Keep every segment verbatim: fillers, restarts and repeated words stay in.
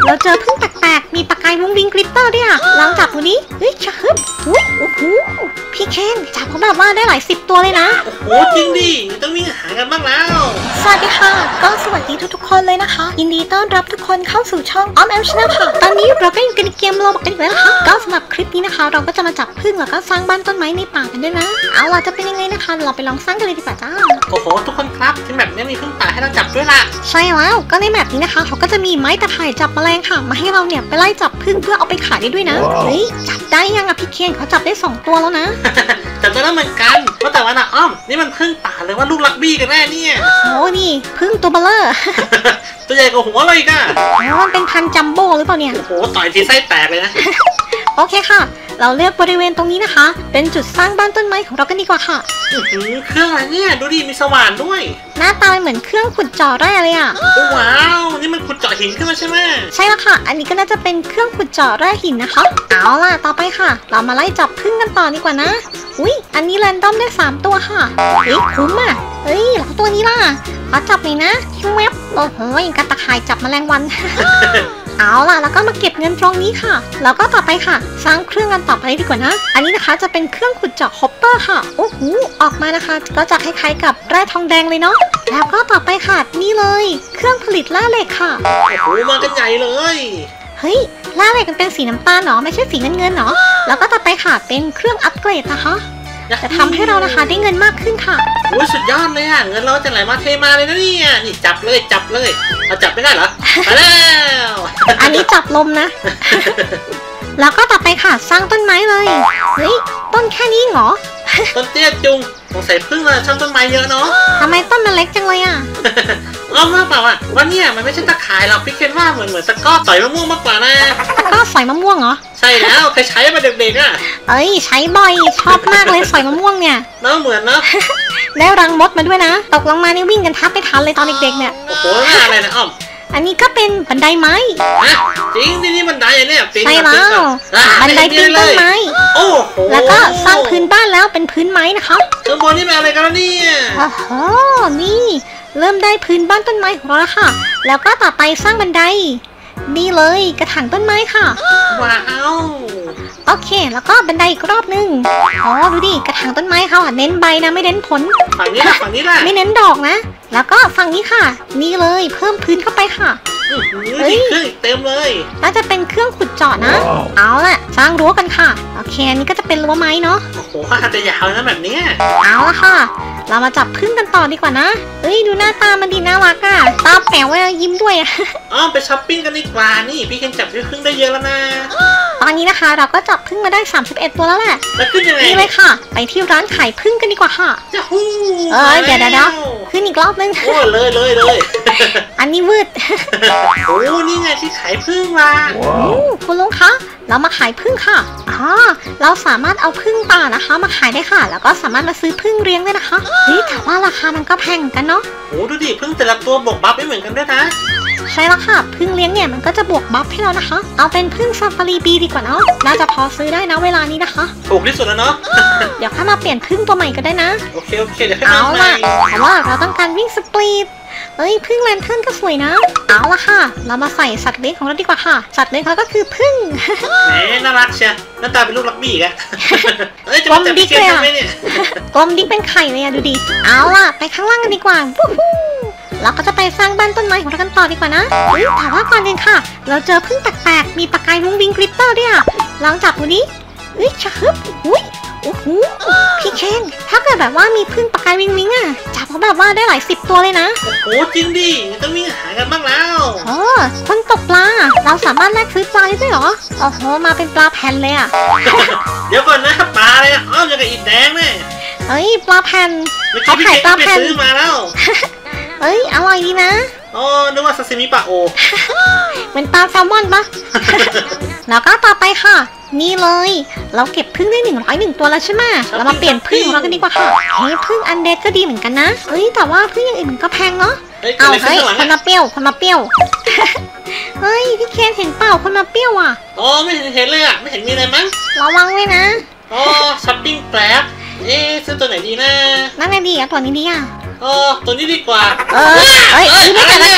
เราเจอพึ่งแปลกๆมีประกายวุ้งวิงกลิตเตอร์ด้วยอ่ะลองจับดูนี้เฮ้ยชะฮึบอุ้ยโอ้โหพี่เคนจับเขาแบบว่าได้หลายสิบตัวเลยนะโอ้จริงดิต้องวิ่งหากันบ้างแล้วสวัสดีค่ะก็สวัสดีทุกๆคนเลยนะคะยินดีต้อนรับทุกคนเข้าสู่ช่องออมแอมชาแนลค่ะตอนนี้เราก็อยู่กันในเกมโลบอกกันอีกแล้วนะคะก็สำหรับคลิปนี้นะคะเราก็จะมาจับพึ่งแล้วก็สร้างบ้านต้นไม้ในป่ากันด้วยนะเอาล่ะจะเป็นยังไงนะคะเราไปลองสร้างกันเลยดีกว่าจ้าโอ้โหทุกคนครับที่แบบนี้มีพึ่งป่าให้เราจับด้วยล่ะใช่แล้วก็ในแบบนี้นะคะเขาก็จะมีไม้ตะไคร่จับแมลงค่ะมาให้เราเนี่ยไปไล่จับพึ่งเพื่อเอาไปขายได้ด้วยนะเฮ้ยจับได้ยังอะพี่เคนเขาจับได้สองตัวแล้วนะจับได้แล้วเหมือนกันว่าแต่ว่านะอ้อมนี่มันพึ่งป่าเลยว่าลูกลักบี้กันแน่เนี่ยโอ้นี่พึ่งตัวเบลเลอร์ตัวใหญ่กว่าหัวเลยก้าแล้วมันเป็นพันจัมโบ้หรือเปล่าเนี่ยโอ้โหต่อยทีไส้แตกเลยนะโอเคค่ะเราเลือกบริเวณตรงนี้นะคะเป็นจุดสร้างบ้านต้นไม้ของเรากันดีกว่าค่ะเครื่องอะไรเนี่ยดูดิมีสว่านด้วยหน้าตาเหมือนเครื่องขุดเจาะแร่เลยอ่ะว้าวนี่มันขุดเจาะหินขึ้นมาใช่ไหมใช่แล้วค่ะอันนี้ก็น่าจะเป็นเครื่องขุดเจาะแร่หินนะคะเอาล่ะต่อไปค่ะเรามาไล่จับพึ่งกันต่อดีกว่านะอุ้ยอันนี้แรนดอมได้สามตัวค่ะเฮ้ยคุ้มอ่ะเฮ้ยแล้วตัวนี้ล่ะขอจับหน่อยนะชิวแวบโอ้โหกระตะข่ายจับแมลงวันเอาล่ะแล้วก็มาเก็บเงินตรงนี้ค่ะแล้วก็ต่อไปค่ะสร้างเครื่องกันต่อไปดีกว่านะอันนี้นะคะจะเป็นเครื่องขุดเจาะฮอปเปอร์ค่ะโอ้โหออกมานะคะก็จะคล้ายๆกับแร่ทองแดงเลยเนาะแล้วก็ต่อไปค่ะนี่เลยเครื่องผลิตแร่เหล็กค่ะโอ้โหมากันใหญ่เลยเฮ้ยแร่เหล็กมันเป็นสีน้ำตาลเนาะไม่ใช่สีเงินเงินเนาะแล้วก็ต่อไปค่ะเป็นเครื่องอัปเกรดนะคะจะทำให้เรานะคะได้เงินมากขึ้นค่ะโอ้ยสุดยอดเลยอ่ะเงินเราจะไหลมาเทมาเลยนะเนี่ยนี่จับเลยจับเลยเราจับไม่ได้เหรอมาแล้วอันนี้จับลมนะแล้วก็ต่อไปค่ะสร้างต้นไม้เลยเฮ้ยต้นแค่นี้เหรอต้นเตี้ยจุงสงสัยพึ่งเลยช่างต้นไม้เยอะเนาะทำไมต้นมันเล็กจังเลยอ่ะอ้อมว่าเปล่าอ่ะว่าเนี่ยมันไม่ใช่ตะข่ายหรอกพี่เคนว่าเหมือนเหมือนตะก้อต่อยมะม่วงมากกว่านะตะก้อสอยมะม่วงเหรอใช่แล้วเคยใช้มาเด็กๆอ่ะเอ้ยใช้บ่อยชอบมากเลยสอยมะม่วงเนี่ยเนาะเหมือนเนาะแล้วรังมดมาด้วยนะตกลงมานี่วิ่งกันทับไปทันเลยตอนเด็กๆเนี่ยโอ้โหอะไรนะอ้อมอันนี้ก็เป็นบันไดไม้จริงที่นี่บันไดเนี่ยใช่แล้วบันไดปีนต้นไม้โอ้โหแล้วก็สร้างพื้นบ้านแล้วเป็นพื้นไม้นะคะข้างบนนี่เป็นอะไรกันเนี่ยโอ้โหนี่เริ่มได้พื้นบ้านต้นไม้ของเราแล้วค่ะแล้วก็ต่อไปสร้างบันไดนี่เลยกระถางต้นไม้ค่ะว้าวโอเคแล้วก็บันไดอีกรอบนึงอ๋อดูดิกระถางต้นไม้เขาอ่ะเน้นใบนะไม่เน้นผลฝั่งนี้ละฝั่งนี้ละไม่เน้นดอกนะแล้วก็ฝั่งนี้ค่ะนี่เลยเพิ่มพื้นเข้าไปค่ะเฮ้ยเครื่องเต็มเลยน่าจะเป็นเครื่องขุดเจาะนะเอาล่ะสร้างรั้วกันค่ะโอเคอันนี้ก็จะเป็นรั้วไม้เนาะโอ้โหข้าจะยาวนะแบบนี้เอาละค่ะเรามาจับพึ่งกันต่อดีกว่านะเฮ้ยดูหน้าตามันดีน่ารักอ่ะตาแป๋วแล้วยิ้มด้วยอ่ะอ๋อไปช้อปปิ้งกันดีกว่านี่พี่เคนจับพึ่งได้เยอะแล้วนะตอนนี้นะคะเราก็จับพึ่งมาได้สามสิบเอ็ดตัวแล้วแหละแล้วขึ้นยังไงนี่เลยค่ะไปที่ร้านขายพึ่งกันดีกว่าค่ะจะฮู้เออเดี๋ยวเดี๋ยวขึ้นอีกรอบนึงโอ้เลยเลยเลยอันนี้วืดโอ้นี่ไงที่ขายพึ่งมาคุณลุงคะเรามาขายพึ่งค่ะอ๋อเราสามารถเอาพึ่งป่านะคะมาขายได้ค่ะแล้วก็สามารถมาซื้อพึ่งเลี้ยงได้นะคะเฮ้ยแต่ว่าราคามันก็แพงกันเนาะโอ้ดูดิพึ่งแต่ละตัวบวกบัฟไม่เหมือนกันด้วยนะใช่แล้วค่ะพึ่งเลี้ยงเนี่ยมันก็จะบวกบัฟให้เรานะคะเอาเป็นพึ่งซาฟารีบีดีกว่าเนาะน่าจะพอซื้อได้นะเวลานี้นะคะถูกที่สุดแล้วเนาะเดี๋ยวข้ามาเปลี่ยนพึ่งตัวใหม่ก็ได้นะโอเคโอเคเดี๋ยวให้มาใหม่แต่ว่าเราต้องการวิ่งสปีดเอ้ยพึ่งแลนเทิร์นก็สวยนะเอาละค่ะเรามาใส่สัตว์เลี้ยงของเราดีกว่าค่ะสัตว์เลี้ยงเขาก็คือพึ่งแหมน่ารักเชียวหน้าตาเป็นลูกลักบี้อีกอะเอ้ยจะมาจับดิ๊กเลยอะกลมดิ๊กเป็นไข่เลยอะดูดิเอาล่ะไปข้างล่างกันดีกว่าเราก็จะไปสร้างบ้านต้นไม้ของเรากันต่อดีกว่านะแต่ว่าก่อนอื่นค่ะเราเจอพึ่งแปลกๆมีประกายวุ้งวิงกลิตเตอร์ด้วยอะลองจับดูดิเฮ้ยชะฮึบอุ้ยโอ้โหพี่เคนถ้าเกิดแบบว่ามีพึ่งประกายวิงวิงอ่ะจับเขาแบบว่าได้หลายสิบตัวเลยนะโอ้จริงดิต้องวิ่งหากันบ้างแล้วเออคนตกปลาเราสามารถแลกซื้อปลาได้ด้วยเหรอโอ้โหมาเป็นปลาแผ่นเลยอ่ะเดี๋ยวก่อนนะปลาอะไรอ้อมจะกับอิดแดงเนี่ยเฮ้ยปลาแผ่นเขาขายปลาแผ่นซื้อมาแล้วเฮ้ยอร่อยดีนะอ๋อนึกว่าซาซิมิปลาโอเป็นปลาแซลมอนปะแล้วก็ต่อไปค่ะนี่เลยเราเก็บพึ่งได้หนึ่งร้อยหนึ่งตัวแล้วใช่ไหมเรามาเปลี่ยนพึ่งของเรากันดีกว่าค่ะเฮ้ยพึ่งอันเดดก็ดีเหมือนกันนะเฮ้ยแต่ว่าพึ่งอย่างอื่นมันก็แพงเนาะเอาเฮ้ยคนมาเปรี้ยวคนมาเปรี้ยวเฮ้ยพี่เคนเห็นเปล่าคนมาเปรี้ยวอ่ะอ๋อไม่เห็นเห็นเลยอ่ะไม่เห็นมีอะไรมั้งระวังไว้นะอ๋อช้อปปิ้งแปลกเอ๊ะซื้อตัวไหนดีนะนั่นไงดีอ่ะตัวนี้ดีอ่ะอ๋อตัวนี้ดีกว่าเออเฮ้ยซื้อไม่แต่ละที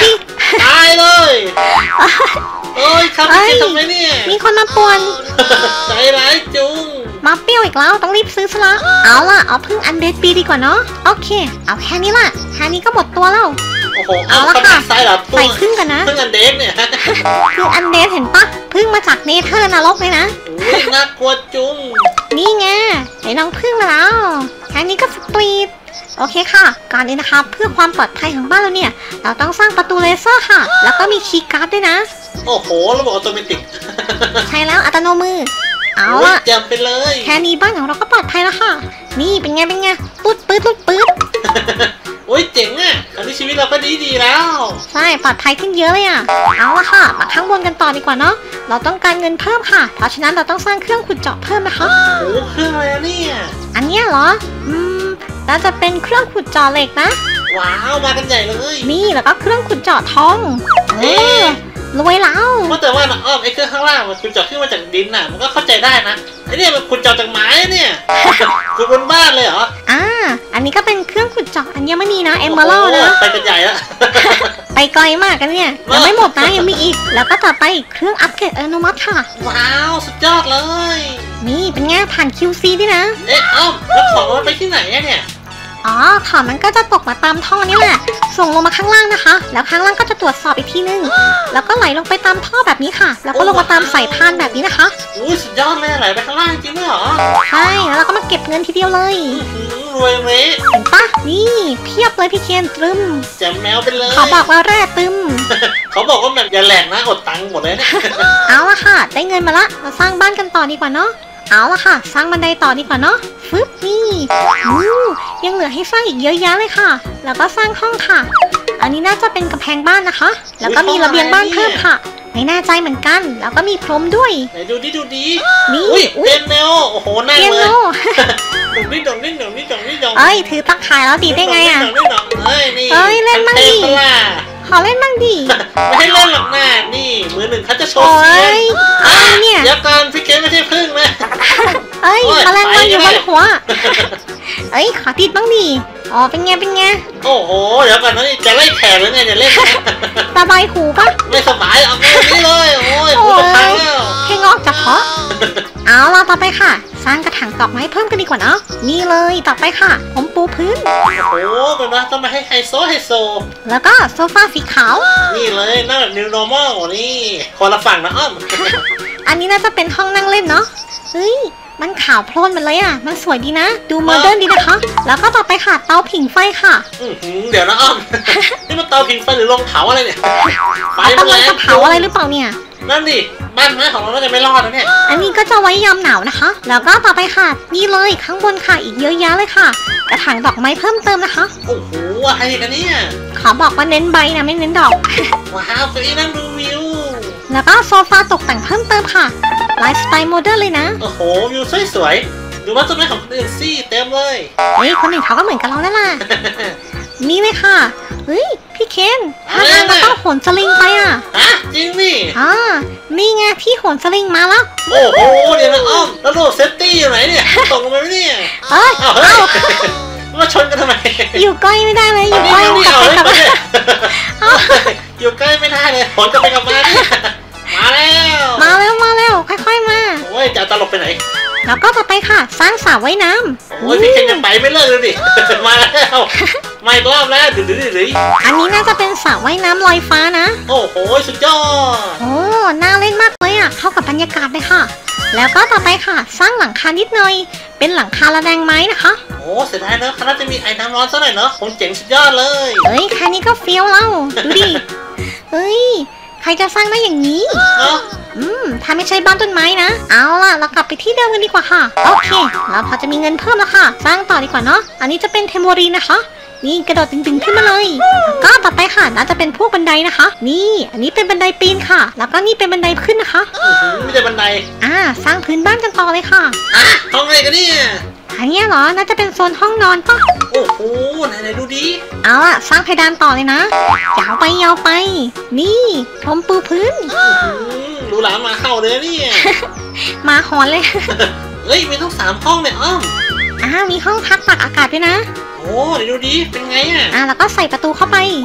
ตายเลยโอ้ยทำยังไงทำไมเนี่ยมีคนมาป่วนใจร้ายจุงมาเปรี้ยวอีกแล้วต้องรีบซื้อซะละเอาล่ะเอาพึ่งอันเดดปีดีกว่าเนาะโอเคเอาแค่นี้ล่ะแค่นี้ก็หมดตัวแล้วโอ้โหเอาเอาละเข้าค่ะทางซ้ายเหรอใส่พึ่งกันนะพึ่งอันเด็กเนี่ยพึ่งอันเดดเห็นปะพึ่งมาจากเนเธอร์นรกเลยนะอุ้ยน่ากลัวจุงนี่ไงไอ้น้องพึ่งมาแล้วแค่นี้ก็สตรีทโอเคค่ะก่อนนี้นะคะเพื่อความปลอดภัยของบ้านเราเนี่ยเราต้องสร้างประตูเลเซอร์ค่ะ แล้วก็มีคีย์การ์ดด้วยนะโอ้โหระบบอัตโนมัติใช่แล้วอัตโนมือเอาโอ้ยล่ะจำไปเลยแค่นี้บ้านของเราก็ปลอดภัยแล้วค่ะ นี่เป็นไงเป็นไงปุ๊ดปื๊ดปุ๊ดปื๊ดโอ้ยเจ๋งอ่ะตอนนี้ชีวิตเราก็ดีดีแล้วใช่ปลอดภัยขึ้นเยอะเลยอ่ะเอาละค่ะมาข้างบนกันต่อดีกว่าเนาะเราต้องการเงินเพิ่มค่ะเพราะฉะนั้นเราต้องสร้างเครื่องขุดเจาะเพิ่มนะคะโอ้เครื่องอะไรอะเนี่ยอันเนี้ยเหรออืมน่าจะเป็นเครื่องขุดเจาะเหล็กนะว้าวมากันใหญ่เลยนี่แล้วก็เครื่องขุดเจาะทองเออรวยแล้วว่าแต่ว่านะอ้อมไอ้เครื่องข้างล่างมันคุณเจาะขึ้นมาจากดินน่ะมันก็เข้าใจได้นะไอ้เนี่ยมันคุณเจาะจากไม้เนี่ย คุณบนบ้านเลยเหรออ่าอันนี้ก็เป็นเครื่องขุดเจาะอัญมณีนะเอมเบอร์โโหนะไปกันใหญ่แล้วไปไกลมากกันเนี่ยยังไม่หมดนะยังมีอีก แล้วก็ต่อไปเครื่องอัปเกรดอัตโนมัติค่ะว้าวสุดยอดเลยนี่เป็นไงผ่าน คิว ซี ด้วยนะเอ๊ะอ้อมแล้วของมันไปที่ไหนอะเนี่ยอ๋อของมันก็จะตกมาตามท่อนี่แหละ ส่งลงมาข้างล่างนะคะ แล้วข้างล่างก็จะตรวจสอบอีกทีนึง แล้วก็ไหลลงไปตามท่อแบบนี้ค่ะ แล้วก็ลงมาตามสายพานแบบนี้นะคะอุ้ยสุดยอดเลยไหลไปข้างล่างจริงด้วยเหรอใช่ แล้วเราก็มาเก็บเงินทีเดียวเลยอื้อหือรวยเละเห็นปะนี่เพียบเลยพี่เคนตรึมแจมแมวไปเลยขอบอกว่าแร่ตึมเขาบอกว่าแบบอย่าแหลกนะอดตังค์หมดเลยเนี่ยเอาละค่ะ ได้เงินมาละเราสร้างบ้านกันต่อดีกว่าเนาะ เอาละค่ะ สร้างบันไดต่อดีกว่าเนาะ ฟึบนี่อู้ยังเหลือให้สร้างอีกเยอะแยะเลยค่ะ แล้วก็สร้างห้องค่ะ อันนี้น่าจะเป็นกำแพงบ้านนะคะ แล้วก็มีระเบียงบ้านเพิ่มค่ะ ไม่แน่ใจเหมือนกัน แล้วก็มีพรมด้วยไหนดูดิดูดินี่อุ้ยอุ๊เปียยโนโอ้โหนั่งเปียเลโนยดงนี่ดงนี่ดงนี่ดงนี่ดงเอ้ย ถือตะข่ายแล้วดีได้ไงอ่ะดงนี่ดงเอ้ยนี่เอ้ยเล่นมั่งดิเทปล่ะขอเล่นบ้างดิไม่ให้เล่นหรอกนะนี่มือหนึ่งเขาจะโชโอ้ว์เสียยงอะไรเนี่ยเดี๋ยวก่อนพี่เกมไม่ใช่พึ่งนะเอ้ยโอ้ยแมลงวันอยู่บไปนเลยหัว เอ้ย ขอติดบ้างดิ อ๋อ เป็นไง เป็นไงโอ้โหเดี๋ยวก่อนนะนี่จะไล่แขกหรือไงจะเล่นนะสบายหูปะไม่สบายเอาแบบนี้เลยโอ้ยหูจะพังแล้วแค่งอกจะเพาะ เอาล่ะต่อไปค่ะ สร้างกระถางดอกไม้เพิ่มกันดีกว่าเนาะ นี่เลยต่อไปค่ะ ผมปูพื้นโอ้โหเป็นว่าต้องมาให้ไฮโซไฮโซแล้วก็โซฟาสีขาวนี่เลยหน้าแบบ new normal นี่คนละฝั่งนะอ้อมอันนี้น่าจะเป็นห้องนั่งเล่นเนาะ เฮ้ย มันขาวโพลนมันเลยอ่ะ มันสวยดีนะ ดูโมเดิร์นดีนะคะ แล้วก็ต่อไปค่ะ เตาผิงไฟค่ะอื้อหือเดี๋ยวนะอ้อม นี่มันเตาผิงไฟหรือโรงเผาอะไรเนี่ยไฟเอามันกำลัแรง งจะเผาอะไรหรือเปล่าเนี่ยนั่นดิบ้านไม้ของเราน่าจะไม่รอดนะเนี่ยอันนี้ก็จะไว้ยามหนาวนะคะ แล้วก็ต่อไปค่ะ นี่เลยข้างบนค่ะ อีกเยอะแยะเลยค่ะ กระถางดอกไม้เพิ่มเติมนะคะโอ้โหอะไรกันเนี่ยขอบอกว่าเน้นใบนะไม่เน้นดอกว้าวเก้าอี้นั่งดูวิวแล้วก็โซฟาตกแต่งเพิ่มเติมค่ะ ไลฟ์สไตล์โมเดิร์นเลยนะโอ้โหวิวสวยๆดูว่าต้นไม้ของคนอื่นสิเต็มเลยเฮ้ย คนอื่นเขาก็เหมือนกับเรานั่นแหละ นี่เลยค่ะ เฮ้ย พี่เคนถ้าทางเราต้องโหนสลิงไปอ่ะฮะจริงดิอ่านี่ไงที่โหนสลิงมาแล้วโอ้โหเดี๋ยวนะอ้อมแล้วโลกเซฟตี้อยู่ไหนเนี่ยตกลงไปไหมเนี่ยเอ้ยอ้าวเฮ้ยมาชนกันทำไมอยู่ใกล้ไม่ได้เลย อยู่นี่ใกล้นี่กลับเอาไปเลยกลับมามาเนี่ยอยู่ใกล้ไม่ได้เลยผลจะไปกับมาเนี่ยมาแล้วมาแล้วมาแล้วค่อยๆมาโอ้ยจะตลบไปไหนแล้วก็ต่อไปค่ะ สร้างสระว่ายน้ำโอ้ยพี่เคนยังไปไม่เลิกเลยดิ มาแล้วมาอีกรอบแล้วดื้อดื้อดื้ออันนี้น่าจะเป็นสระว่ายน้ำลอยฟ้านะโอ้โหสุดยอดโอ้ น่าเล่นมากเลยอ่ะ เข้ากับบรรยากาศเลยค่ะ แล้วก็ต่อไปค่ะ สร้างหลังคานิดหน่อย เป็นหลังคาระแนงไม้นะคะโอ้เสียดายเนอะคณะจะมีไอ้น้ำร้อนซะหน่อยเนอะคงเจ๋งสุดยอดเลยเฮ้ยแค่นี้ก็เฟี้ยวแล้ว ดูดิ เฮ้ย ใครจะสร้างได้อย่างนี้เนาะอืม ถ้าไม่ใช่บ้านต้นไม้นะ เอาล่ะ เรากลับไปที่เดิมกันดีกว่าค่ะ โอเค เราพอจะมีเงินเพิ่มแล้วค่ะ สร้างต่อดีกว่าเนาะ อันนี้จะเป็นเทมโบรีนนะคะ นี่กระโดดตึงๆขึ้นมาเลย แล้วก็ต่อไปค่ะ น่าจะเป็นพวกบันไดนะคะ นี่ อันนี้เป็นบันไดปีนค่ะ แล้วก็นี่เป็นบันไดขึ้นนะคะอื้อหือไม่ได้บันไดอ่า สร้างพื้นบ้านกันต่อเลยค่ะอ่ะห้องอะไรกันเนี่ยอันเนี้ยเหรอ น่าจะเป็นโซนห้องนอนปะโอ้โหไหนไหนดูดิเอาล่ะ สร้างเพดานต่อเลยนะ ยาวไปยาวไป นี่พรมปูพื้นอื้อหือดูหลานมาเข้าเลยเนี่ยมาหอนเลยเฮ้ยมีทั้งสามห้องเนี่ยอ้อมอ่า มีห้องพักตากอากาศด้วยนะโอ้เดี๋ยวดูดิเป็นไงอ่ะอ่า แล้วก็ใส่ประตูเข้าไป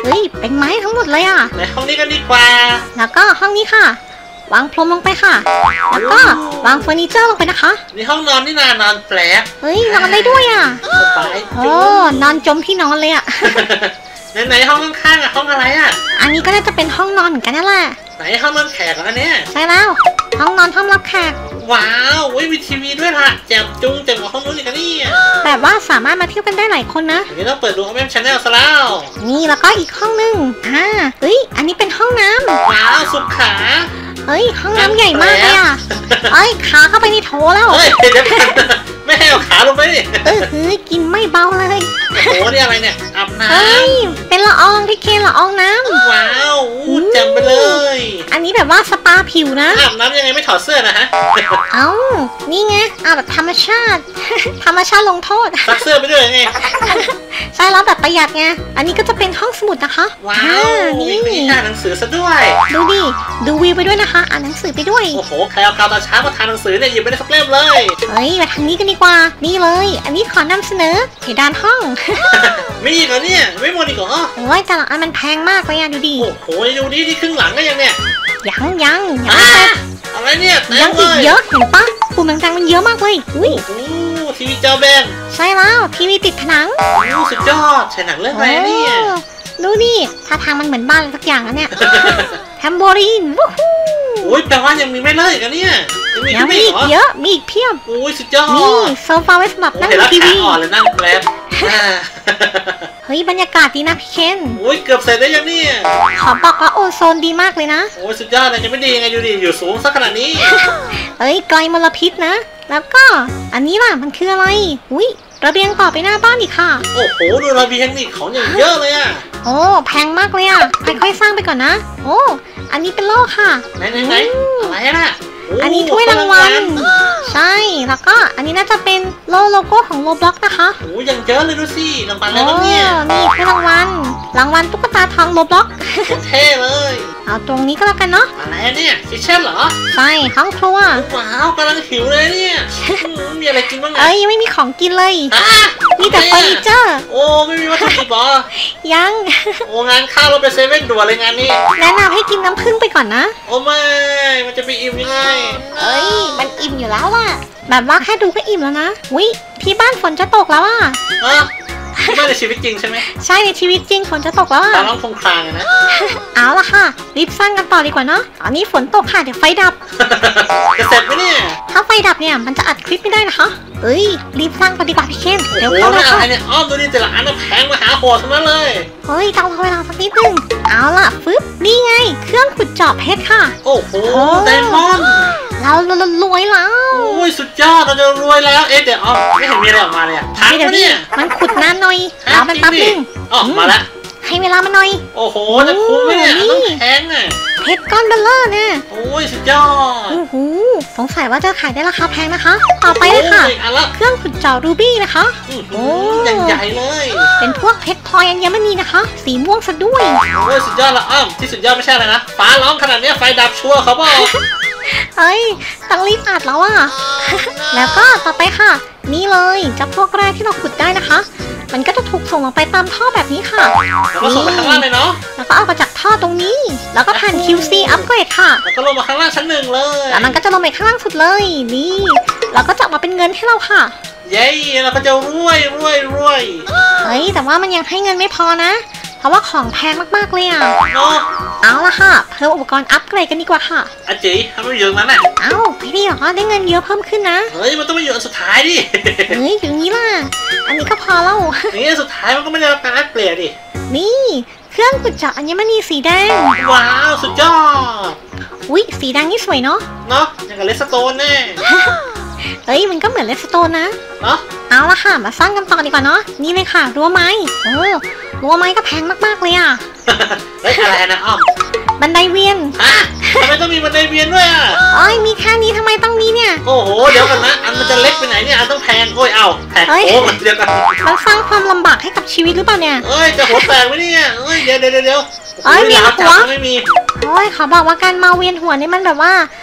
เฮ้ยเป็นไม้ทั้งหมดเลยอ่ะในห้องนี้กันดีกว่าแล้วก็ห้องนี้ค่ะ วางพรมลงไปค่ะ แล้วก็วางเฟอร์นิเจอร์ลงไปนะคะนี่ห้องนอนนี่นานอนแปลกเฮ้ยนอนได้ด้วยอ่ะสบายโอ้นอนจมที่นอนเลยอ่ะไหนไหนห้องข้างๆอะห้องอะไรอะอันนี้ก็น่าจะเป็นห้องนอนเหมือนกันนั่นแหละไหนห้องนอนแขกเหรออันเนี้ยใช่แล้วห้องนอนห้องรับแขกว้าวเว้ยมีทีวีด้วยล่ะแจ่มจุงแจ่มกว่าห้องนู้นอีกนะเนี่ยแบบว่าสามารถมาเที่ยวกันได้หลายคนนะอย่างนี้ต้องเปิดดูออมแอมชาแนลซะแล้วนี่แล้วก็อีกห้องนึงอ่าเฮ้ยอันนี้เป็นห้องน้ำว้าวสุขขาเฮ้ยห้องน้ำใหญ่มากเลยอ่ะเอ้ยขาเข้าไปในโถแล้วเฮ้ยเดี๋ยวก่อนไม่ให้เอาขาลงไปดิเออเฮ้ยกินไม่เบาเลยโอ้โหนี่อะไรเนี่ยอาบน้เฮ้ยเป็นละอองพี่เคนละอองน้ำว้าวอู้แจ่มไปเลยำอันนี้แบบว่าสปาผิวนะอาบน้ำยังไงไม่ถอดเสื้อนะฮะเอ้านี่ไงอาบแบบธรรมชาติ ธรรมชาติลงโทษซักเสื้อไปด้วยไงใช่แล้วแบบประหยัดไงอันนี้ก็จะเป็นห้องสมุดนะคะว้าอ่วนี่มีอ่านหนังสือซะด้วยดูดิดูวิวไปด้วยนะคะ อ่านหนังสือไปด้วยโอ้โหใครเอากาวตาช้างมาทานหนังสือเนี่ยหยิบไปได้สักเล่มเลยเฮ้ยมาทางนี้กันดีกว่า นี่เลย อันนี้ขอนำเสนอเพดานห้องมีอีกเหรอเนี่ยไม่หมดอีกเหรอโอ้ยแต่ละอันมันแพงมากเลยอะดูดิโอ้โหดูดิที่ครึ่งหลังก็ยังเนี่ยยังยังยังอ่าไม่เสร็จอะไรเนี่ยเต็ยัมงเลอีกยเยอะเห็นปะปุ่มต่างๆมันเยอะมากเลยอุ้ยโอ้โหทีวีจอแบนใช่แล้วทีวีติดผนังโอ้สุดยอดใช่หนังเรื่องอะไรเนี่ยโอ้ดูดิท่าทางมันเหมือนบ้านอะไรสักอย่างนะเนี่ย แทมโบรีนวู้ฮู้โอ้ยแปลว่ายังมีไม่เลิกอีกอะเนี่ยยังมียังไม่มีอีอีกกเหรอเยอะมีอีกเพียบโอ้ยสุดยอดนี่โซฟาไว้สำหรับโอ้นั่งเห็นดูแล้วทีขาวีอ่อนเลยนั่งแกร็บอ่าเฮ้ยบรรยากาศดีนะพี่เคนโอ้ยเกือบเสร็จได้ยังเนี่ยขอบอกว่าโอโซนดีมากเลยนะโอ้ยสุดยอดเลยยังไม่ดียังไงดูดิอยู่สูงสักขนาดนี้เฮ้ยไกลมลพิษนะ แล้วก็อันนี้ล่ะมันคืออะไรอุ้ยระเบียงต่อไปหน้าบ้านอีกค่ะโอ้โหดูระเบียงนี่ของอย่างเยอะเลยอะโอ้แพงมากเลยอ่ะค่อยๆสร้างไปก่อนนะ โอ้อันนี้เป็นโล่ค่ะไหนไหนไหนอะไรน่ะโอันนี้ถ้วยรางวัลใช่แล้วก็อันนี้น่าจะเป็นโลโลโก้ของโรบล็อกนะคะโอ้ยังเยอะเลยดูสิรางวัลอะไรโอ้บ้างเนี่ยนี่ถ้วยรางวัลรางวัลตุ๊กตาทองโรบล็อกเท่เลยเอาตรงนี้ก็แล้วกันเนาะอะไรเนี่ยคิทเช่นเหรอใช่ห้องครัวว้าวกำลังหิวเลยเนี่ยอืมมีอะไรกินบ้างอะเอ้ยยังไม่มีของกินเลยอ่ะมีแต่เฟอร์นิเจอร์โอ้ไม่มีวัตถุดิบเหรอยังโอ้งานข้าวเราไปเซเว่นด่วนเลยงานนี้แนะนำให้กินน้ำผึ้งไปก่อนนะโอ้ไม่มันจะไปอิ่มยังไงเอ้ยมันอิ่มอยู่แล้วล่ะแบบว่าแค่ดูก็อิ่มแล้วนะวิที่บ้านฝนจะตกแล้วอ่ะฮะไม่ในชีวิตจริงใช่ไหมใช่ในชีวิตจริงฝนจะตกแล้วอ่ะตาล้องคงคลางอะนะเอาละค่ะรีบสร้างกันต่อดีกว่าเนาะตอนนี้ฝนตกค่ะเดี๋ยวไฟดับจะเสร็จไหมเนี่ยถ้าไฟดับเนี่ยมันจะอัดคลิปไม่ได้นะคะเอ้ยรีบสร้างกันดีกว่าพี่เคนโอ้เดี๋ยวโหเข้านี่มาอะไรค่ะเนี่ยอ้อมดูดิแต่ละอันน่ะแพงมาหาโหดทั้งนั้นเลยเฮ้ยต้องรอเวลาสักนิดนึงเอาล่ะฟึบนี่ไง เครื่องขุดเจาะเพชรค่ะโอ้โหโอ้ไดมอนด์เราเราเรารวยแล้วโอ้ยสุดยอดเราจะรวยแล้วเอ๊ะเดี๋ยวอ้อมไม่เห็นมีอะไรออกมาเลยอะพังเดี๋ยวปะนี้เนี่ยมันขุดนานหน่อยฮะรอมันแป๊บจรินึงงดิออกมาละให้เวลามันหน่อยโอ้โหจะคุ้มไหมเนี่ยโอ้โหต้องแพงอ่ะเพชรก้อนเบลเลอร์เนี่ยโอ้ยสุดยอดโอ้โหสงสัยว่าจะขายได้ราคาแพงนะคะ ต่อไปเลยค่ะโอ้ยอันละเครื่องขุดเจาะรูบี้นะคะอื้อโอ้หืออย่างใหญ่เลยเป็นพวกเพชรพลอยอัญมณีนะคะ สีม่วงซะด้วยโอ้ยสุดยอดละอ้อมที่สุดยอดไม่ใช่อะไรนะฟ้าร้องขนาดเนี้ยไฟดับชัวร์เขาบอกเฮ้ยต้องรีบอัดแล้วอ่ะ แล้วก็ต่อไปค่ะ นี่เลยจับพวกแร่ที่เราขุดได้นะคะ มันก็จะถูกส่งลงไปตามท่อแบบนี้ค่ะแล้วก็ส่งไปข้างล่างเลยเนาะแล้วก็เอามาจากท่อตรงนี้ แล้วก็ผ่าน คิว ซี อัปเกรดค่ะแล้วก็ลงมาข้างล่างชั้นหนึ่งเลยแล้วมันก็จะลงไปข้างล่างสุดเลย นี่ แล้วก็จะออกมาเป็นเงินให้เราค่ะเย้เราก็จะรวยรวยรวยเฮ้ย แต่ว่ามันยังให้เงินไม่พอนะ เพราะว่าของแพงมากๆเลยอ่ะเนาะเอาละค่ะ เพิ่มอุปกรณ์อัปเกรดกันดีกว่าค่ะอาจีทำไมอยู่ตรงนั้นน่ะเอ้าไม่ดีหรอได้เงินเยอะเพิ่มขึ้นนะเฮ้ยมันต้องมาอยู่อันสุดท้ายดิเฮ้ยอย่างนี้ล่ะ อันนี้ก็พอแล้วอย่างนี้อันสุดท้ายมันก็ไม่ได้รับการอัปเกรดดินี่ เครื่องขุดเจาะอัญมณีสีแดงว้าวสุดยอดอุ๊ย สีแดงนี่สวยเนาะเนาะอย่างกับเลสโตนแน่เฮ้ย มันก็เหมือนเลสโตนนะเนาะเอาละค่ะ มาสร้างกันต่อดีกว่าเนาะ นี่เลยค่ะ รั้วไม้ โอ้รั้วไม้ก็แพงมากๆเลยอ่ะเฮ้ยอะไรนะอ้อมบันไดเวียนฮะทำไมต้องมีบันไดเวียนด้วยอ่ะเอ้ย มีแค่นี้ทำไมต้องมีเนี่ยโอ้โหเดี๋ยวกันนะอันมันจะเล็กไปไหนเนี่ยอันต้องแพงโอ้ยเอาแพงเฮ้ยโอ้มันเดียวกันมันสร้างความลำบากให้กับชีวิตหรือเปล่าเนี่ยเอ้ยจะหัวแตกไหมเนี่ยเอ้ยเดี๋ยวเดี๋ยวเดี๋ยวเอ้ยมีราวหัจัวบไม่มีโอ้ยเขาบอกว่าการเมาเวียนหัวนี่มันแบบว่า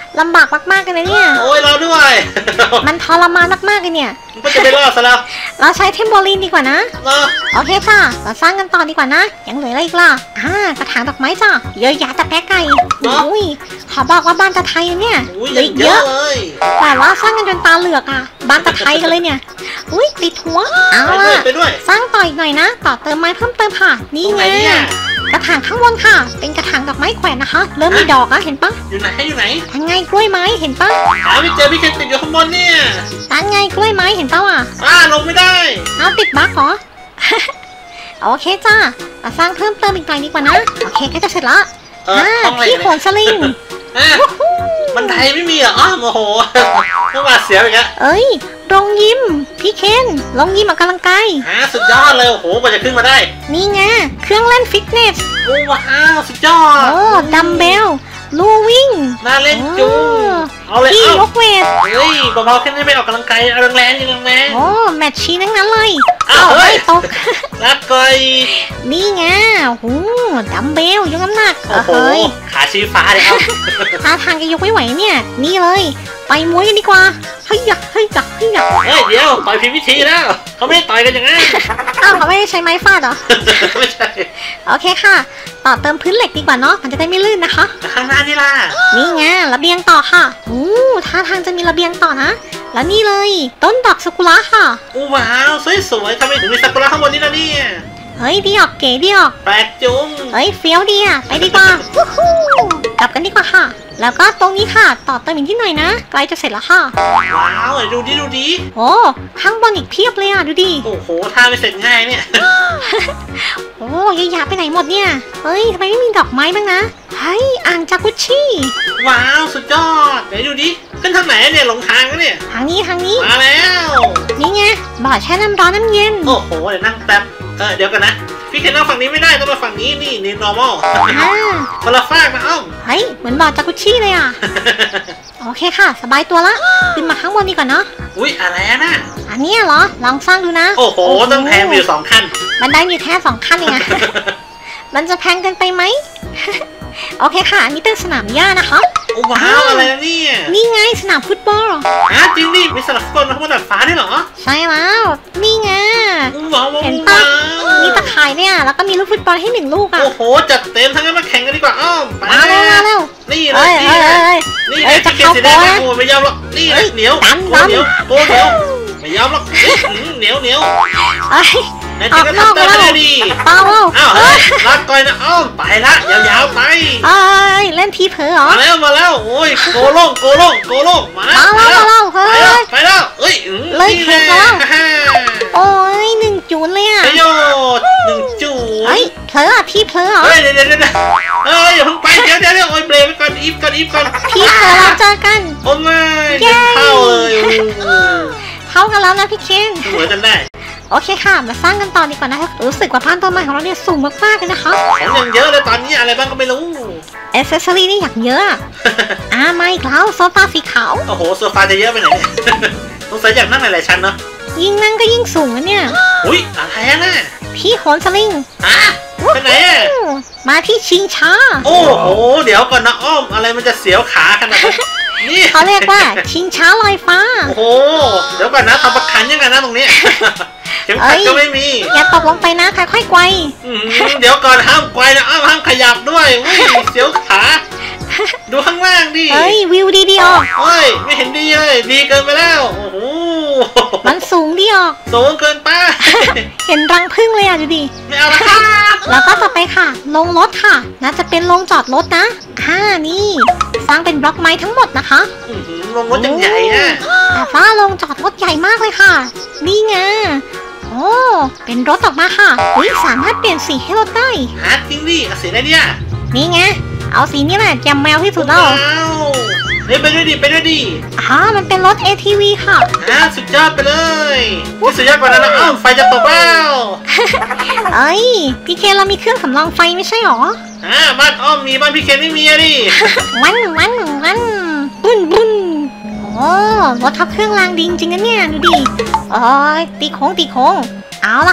ลำบากมากๆเลยนะเนี่ยโอ้ยเราด้วยมันทรมานมากๆเลยเนี่ยมันก็จะได้รอดซะแล้วเราใช้เทมโบลีนดีกว่านะเนาะโอเคค่ะ เราสร้างกันต่อดีกว่านะ ยังเหลืออะไรอีกล่ะอ่ากระถางดอกไม้จ้ะเยอะแยะแต่แป๊ะไก่อุ้ยขอบอกว่าบ้านตะไทยเนี่ยอุ้ยเหลืออีกเยเยอะอะเลยแต่ว่าสร้างกันจนตาเหลือกอ่ะ บ้านตะไทยกันเลยเนี่ย อุ้ยติดหัว เอาไปด้วยล่ะไปด้วยสร้างต่ออีกหน่อยนะ ต่อเติมไม้เพิ่มเติมค่ะ นี่ตรงไหไงนเนี่ยกระถางข้างบนค่ะ เป็นกระถางดอกไม้แขวนนะคะ เริ่มมีดอกแล้วเห็นปะอยู่ไหนอยู่ไหนทางไงกล้วยไม้เห็นปะหาไม่เจอพี่เคนติดอยู่ข้างบนเนี่ยทางไงกล้วยไม้เห็นปะวะอ่าลงไม่ได้เอาติดบั๊กเหรอ โอเคจ้ามาสร้างเพิ่มเติมอีกหน่อยดีกว่านะ โอเคก็จะเสร็จละเอออ่าต้องอะไรที่เนี่ยโขนสลิงอ่ะบันไดไม่มีเหรออ้าวโอ้โหต้องมาเสียอีกแล้วเอ้ยโรงยิม พี่เคนโรงยิมออกกำลังกายฮะสุดยอดเลยโอ้โหกว่าจะขึ้นมาได้นี่ไง เครื่องเล่นฟิตเนสโอ้ว้าวสุดยอดโอ้ดัมเบล ลู่วิ่งน่าเล่นจุงเอาเลยที่เอายกเวทเฮ้ยเบาๆแค่นี้ไม่ออกกำลังกายเอาแรงๆยังแรงโอ้แมทชีทั้งนั้นเลยอ้าวเอ้าเฮ้ยไม่ตกๆรักก่อยนี่ไงโอ้ดัมเบลยกน้ำหนักโอ้โหเฮ้ยขาชี้ฟ้าเลยเอาท่าทางจะยกไม่ไหวเนี่ย นี่เลย ไปมวยกันดีกว่าเฮ้ยอยากเฮ้ยอยากเฮ้ยอยากเฮ้ยเดี๋ยวต่อยผิดวิธีแล้วเขาไม่ได้ต่อยกันอย่างนั้นอ้าวเขาไม่ได้ใช้ไม้ฟาดเหรอไม่ใช่โอเคค่ะ ต่อเติมพื้นเหล็กดีกว่าเนาะ มันจะได้ไม่ลื่นนะคะข้างหน้านี่ล่ะนี่ไงระเบียงต่อค่ะโอ้ท่าทางจะมีระเบียงต่อนะ แล้วนี่เลย ต้นดอกซากุระค่ะอู้ว้าวสวยๆทำไมถึงมีซากุระข้างบนนี้ล่ะเนี่ยเฮ้ยดีออกเก๋ดีออกแปลกจุงเฮ้ยเฟี้ยวดีอ่ะ ไปดีกว่าวู้ฮู้กลับกันดีกว่าค่ะ แล้วก็ตรงนี้ค่ะ ต่อเติมอีกที่หน่อยนะใกล้จะเสร็จแล้วค่ะว้าวดูดิดูดิโอ้ข้างบนอีกเพียบเลยอ่ะ ดูดิโอ้โหท่าไม่เสร็จง่ายเนี่ยโอ้ยายาไปไหนหมดเนี่ย เฮ้ยทำไมไม่มีดอกไม้บ้างนะ เฮ้ยอ่างจากุชิว้าวสุดยอดไหนดูดิขึ้นทางไหนเนี่ยหลงทางแล้วเนี่ยทางนี้ทางนี้มาแล้วนี่ไงบ่อแช่น้ำร้อนน้ำเย็นโอ้โหเดี๋ยวนั่งแป๊บเออเดี๋ยวกันนะพี่เคนนั่งฝั่งนี้ไม่ได้ต้องมาฝั่งนี้นี่นี่ normal อ่าคนละฟากนะอ้อมเฮ้ยเหมือนบ่อจากุชิเลยอ่ะ โอเคค่ะ สบายตัวละขึ้นมาข้างบนดีกว่าเนาะอุ้ยอะไรอะนะอันเนี้ยเหรอ ลองสร้างดูนะโอ้โหต้องแพงมีอยู่สองขั้นบันไดมีแค่สองขั้นเองอะ มันจะแพงเกินไปไหม โอเคค่ะ อันนี้เป็นสนามหญ้านะคะโอ้ว้าวอะไรนะเนี่ยนี่ไงสนามฟุตบอลฮะจริงดิมีสลับฟุตบอลมาข้างบนดาดฟ้าด้วยเหรอใช่แล้ว นี่ไงอู้ว้าวว้าวเห็นปะว้าวมีตะข่ายเนี่ย แล้วก็มีลูกฟุตบอลให้หนึ่งลูกอะโอ้โหจัดเต็มทั้งนั้นมาแข่งกันดีกว่าอ้อมไปมาเร็วมาเร็วนี่เลเอ้ยยนี่เอ้ยเลยเอ้ยนี่เอ้เลยยจะพี่เคนสีแดงเข้านะโกยโอ้ไม่ยอมหรอกนี่เอ้เลยยเหนียวดันโกดันเหนียวโกเหนียวไม่ยอมหรอกเอ้ยอืมเหนียวเหนียวเอ้ยไหนจริงก็ทำได้ไม่ได้ดีเปล่าเปล่าอ้าวเฮ้ยรักก่อยนะอ้อมไปละยาวๆไปเอ้ยเล่นทีเผลอเหรอมาแล้วมาแล้วโอ้ยโกโล่งโกโล่งโกโล่งมามาแล้วมาแล้วเฮ้ไปแล้วยไปแล้วเอ้ยอืมเลยนี่เข็ดแล้วฮ่าโอ้ยหนึ่งจูนเลยอะๆประโยชน์หนึ่งจูนเฮ้ยเผลออะทีเผลอเหรอเฮ้ยเดี๋ยวเดี๋ยวเดี๋ยวเฮ้ยอย่าเพิ่งไปเดี๋ยวเดี๋ยวเดี๋ยวโอ้ยเบรกไปก่อนอีฟก่อนอีฟก่อนทีเผลอเราเจอกันโอ้ไม่เย้ยังเข้าเลยโอ้โหเท่ากันแล้วนะพี่เคนเหมือนกันได้โอเคค่ะ มาสร้างกันต่อดีกว่านะคะรู้สึกว่าบ้านต้นไม้ของเราเนี่ยสูงมากๆเลยนะคะของอย่างเยอะเลยตอนนี้อะไรบ้างก็ไม่รู้เอเซสซอรี่นี่อย่างเยอะอะอ่ามาอีกแล้วโซฟาสีขาวโอ้โหโซฟาจะเยอะไปไหนเนี่ย สงสัยอยากนั่งหลายๆชั้นเนาะยิ่งนั่งก็ยิ่งสูงนะเนี่ยอุ้ยอะไรอะน่ะพี่โหนสลิงอ่ะไปไหนอะอู้มาที่ชิงช้าโอ้โหเดี๋ยวก่อนนะอ้อมอะไรมันจะเสียวขาขนาดนั้นนี่เขาเรียกว่าชิงช้าลอยฟ้าโอ้โหเดี๋ยวก่อนนะทำประกันยังไงนะตรงนี้ เข็มเอ้ขัดยก็ไม่มีอย่าตกลงไปนะค่อยๆไกวอื้อหือเดี๋ยวก่อนห้ามไกวนะอ้าวห้ามขยับด้วยอุ้ยเสียวขา ดูข้างล่างดิเฮ้ยวิวดีๆออกโอ้ยไม่เห็นดีเลยดีเกินไปแล้วโอ้โหมันสูงดีออกสูงเกินไปเห็นรังผึ้งเลยอ่ะดูดิไม่เอาละครับแล้วก็ต่อไปค่ะลงรถค่ะ น่าจะเป็นลงจอดรถนะอ่านี่ สร้างเป็นบล็อกไม้ทั้งหมดนะคะอื้อหือลงรถยังใหญ่อะแต่ฟ้าลงจอดรถใหญ่มากเลยค่ะ นี่ไง โอ้ เป็นรถออกมาค่ะอุ้ยสามารถเปลี่ยนสีให้รถได้หาจริงดิเอาสีอะไรเนี่ยนี่ไง เอาสีนี้แหละแจมแมวที่สุดแล้วว้าวเฮ้ยไปด้วยดิไปด้วยดิอ่ามันเป็นรถ เอ ที วี ค่ะอ่าสุดยอดไปเลยที่สุดยอดกว่านั้นนะอ้าวไฟจะตกแล้วเอ้ย พี่เคนเรามีเครื่องสำรองไฟไม่ใช่หรออ่าบ้านอ้อมมีบ้านพี่เคนไม่มีอะดิวันวันวันบุ้นบุ้นโอ้รถทับเครื่องรางดีจริงๆนะเนี่ย ดูดิโอ้ยตีโค้งตีโค้ง เอาละค่ะ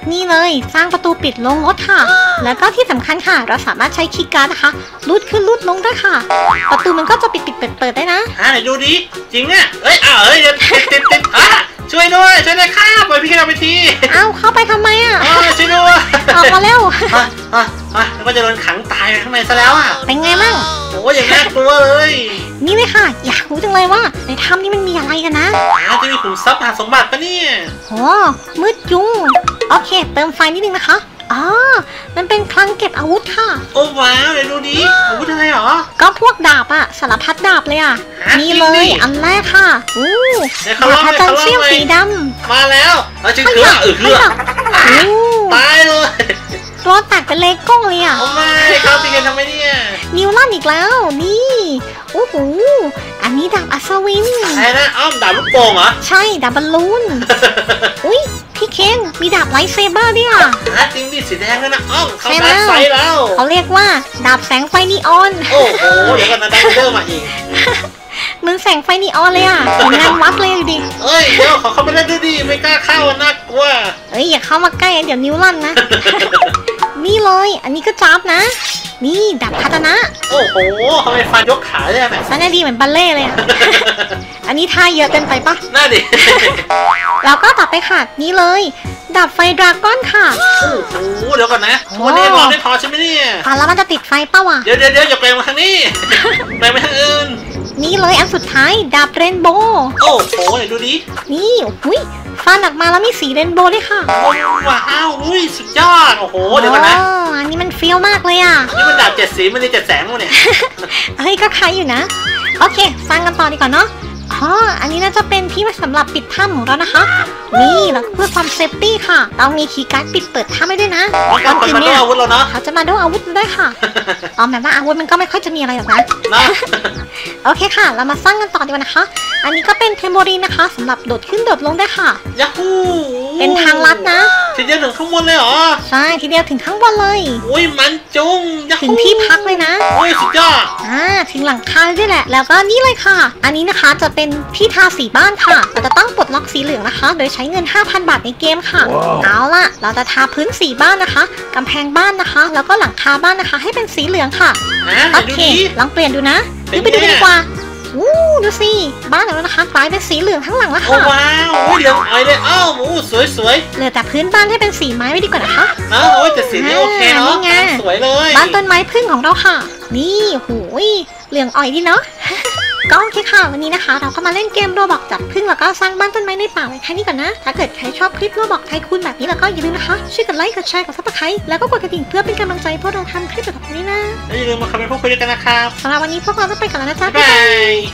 นี่เลยสร้างประตูปิดลงรถค่ะ แล้วก็ที่สำคัญค่ะ เราสามารถใช้คีย์การ์ดนะคะลูดขึ้นลูดลงได้ค่ะ ประตูมันก็จะปิดปิดเปิดเปิดได้นะอ่าไหนดูดิจริงเนี่ยเอ้ยอ้าวเอ้ยเดี๋ยวติดติดติดอ่ะช่วยด้วยช่วยด้วยค่ะปล่อยพี่แค่เราไปทีเอ้าเข้าไปทำไมอ่ะอ๋อช่วยด้วยออกมาเร็วอ่ะอ่ะอ่ะแล้วก็จะโดนขังตายข้างในซะแล้วอ่ะเป็นไงมั่งโอ้ยอย่างน่ากลัวเลยนี่เลยค่ะ อยากรู้จังเลยว่าในถ้ำนี้มันมีอะไรกันนะอ้าวจะมีขุมทรัพย์มหาสมบัติปะเนี่ยโอ้มืดจุงโอเค เติมไฟนิดนึงนะคะอ๋อมันเป็นคลังเก็บอาวุธค่ะโอ้ว้าวเดี๋ยวดูดิอาวุธอะไรหรอก็พวกดาบอะสารพัดดาบเลยอะฮะนี่เลจริยงดิอันแรกค่ะอู้เดี๋ยวเขาดาเล่าบให้พัเขานเล่าเชี่ยวให้สีดมาแล้วเอาจริงำเถื่อเออเถื่ออู้ตายเลยตัวตัดเป็นเลโก้เลยอะโอ้ไม่ครับพี่แกทำไมเนี่ยนิวลอนอีกแล้ว นี่โอ้โหอันนี้ดาบอัศวินอะไรนะอ้อมดาบลูกโป่งเหรอใช่ดาบบอลลูน อุ้ยพี่เคนมีดาบไลท์เซเบอร์ด้วยอะฮะจริงดิสีแดงด้วยนะอ้อมเขาใช่แบแล้วบไซส์แล้วเขาเรียกว่าดาบแสงไฟนีออนโอ้โหเดี๋ยวก่อนนะดังเดอร์มาอีกเหมือนแสงไฟนีออนเลยอะเหมือนงานวัดเลยดูดิเอ้ยเดี๋ยวขอเข้าไปเล่นด้วยดิไม่กล้าเข้าน่ากลัวเอ้ยอย่าเข้ามาใกล้เดี๋ยวนิ้วลั่นนะ นี่เลย อันนี้ก็จับนะ นี่ดาบคาตานะโอ้โหทำไมฟันยกขาเลยเนี่ยสัญญาดีเหมือนบัลเล่ต์เลยอะอันนี้ท่าเยอะเกินไปปะน่าดิแล้วก็ต่อไปค่ะ นี่เลยดาบไฟดราก้อนค่ะโอ้โหเดี๋ยวก่อนนะวันนี้ร้อนไม่พอใช่ไหมเนี่ยอ่ะแล้วมันจะติดไฟเป้าวะเดี๋ยวเดี๋ยวเดี๋ยวอย่าแปลงมาทางนี้ แปลงไปทางอื่นนี่เลยอันสุดท้ายดาบเรนโบว์โอ้โหเดี๋ยวดูดินี่อุ้ยฟันออกมาแล้วมีสีเรนโบว์ด้วยค่ะโอ้ว้าวอุ้ยสุดยอดโอ้โหเดี๋ยวก่อนนะอ๋ออันนี้มันเฟี้ยวมากเลยอ่ะนี่มันดาบเจ็ดสีมันนี่เจ็ดแสงมั้งเนี่ยเฮ้ยก็คล้ายอยู่นะ โอเคฟังกันต่อดีกว่าเนาะอ๋ออันนี้น่าจะเป็นที่ไว้สำหรับปิดถ้ำของเรานะคะ นี่แล้วเพื่อความเซฟตี้ค่ะ ต้องมีคีย์การ์ดปิดเปิดถ้ำให้ด้วยนะอ๋อการคนมาด้วยอาวุธเราเนาะเขาจะมาด้วยอาวุธด้วยค่ะอ๋อแบบว่าอาวุธมันก็ไม่ค่อยจะมีอะไรหรอกนะนะโอเคค่ะ เรามาสร้างกันต่อดีกว่านะคะ อันนี้ก็เป็นเทมโบรีนนะคะสำหรับโดดขึ้นโดดลงได้ค่ะยาฮูเป็นทางลัดนะทีเดียวถึงข้างบนเลยเหรอใช่ทีเดียวถึงข้างบนเลยอุ้ยมันจุงยาฮูถึงที่พักเลยนะอุ้ยสุดยอดอ่าถึงหลังคาด้วยแหละ แล้วก็นี่เลยค่ะ อันนี้นะคะจะเป็นที่ทาสีบ้านค่ะ เราจะต้องปลดล็อกสีเหลืองนะคะ โดยใช้เงิน ห้าพัน บาทในเกมค่ะ เอาล่ะ เราจะทาพื้นสีบ้านนะคะกำแพงบ้านนะคะ แล้วก็หลังคาบ้านนะคะ ให้เป็นสีเหลืองค่ะอ่ะโอเดี๋ยวเคดูดิลองเปลี่ยนดูนะเป็นดูไปดูไงกันดีกว่าอู้ดูสิ บ้านของเรานะคะกลายเป็นสีเหลืองทั้งหลังแล้วโอ้ค่ะว้าวอุ้ยเหลืองอ่อยเลยอ้าวอู้สวยสวยเหลือแต่พื้นบ้านให้เป็นสีไม้ไว้ดีกว่านะคะๆนะโอ้ยแต่สีนี่โอเคเนาะนี่ไงสวยเลยบ้านต้นไม้พึ่งของเราค่ะ นี่หูยเหลืองอ่อยดีเนาะ ก็โอเคค่ะวันนี้นะคะ เราก็มาเล่นเกมโรบอกจับพึ่งแล้วก็สร้างบ้านต้นไม้ในป่าไว้แค่นี้ก่อนนะ ถ้าเกิดใครชอบคลิปโรบอกไทยคุณแบบนี้แล้วก็อย่าลืมนะคะช่วยกดไลค์กดแชร์กดซับสไครต์แล้วก็กดกระดิ่งเพื่อเป็นกำลังใจพวกเราทำคลิปแบบนี้นะแล้วอย่าลืมมาคอมเมนต์พูดคุยกันนะครับสำหรับวันนี้พวกเราต้องไปก่อนแล้วนะจ๊ะบ๊ายบาย